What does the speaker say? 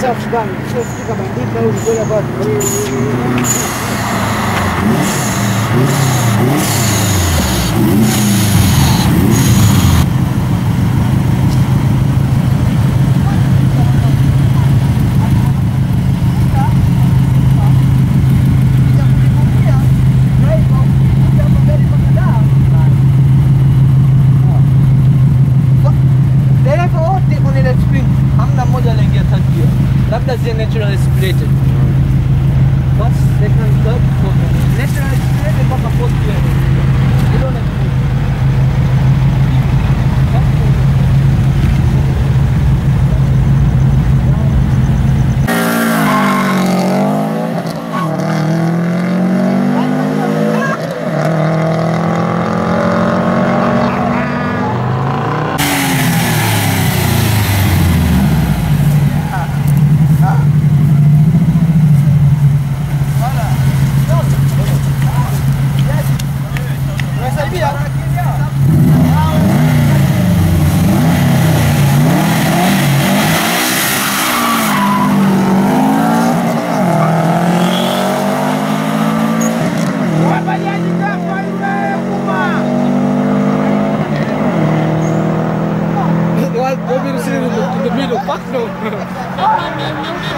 Shafgan, fica bandita, o gol agora. Labda zile natural aspirated. First, second, third, fourth. Natural aspirated mpaka fourth level. You don't have to do. Go in the middle, fuck no.